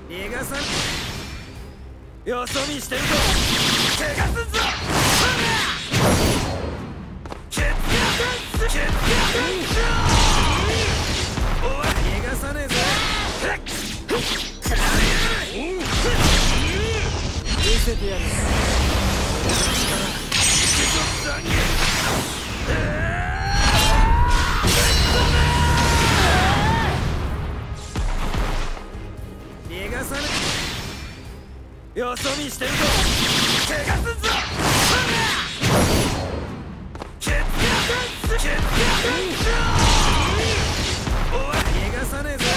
逃がさん。よそ見してると怪我すんぞ。ケツケツおい逃がさねえぞ。見せてやる。逃がさねえ。よそ見してると怪我すんぞ。ケツケツおい逃がさねえぞ。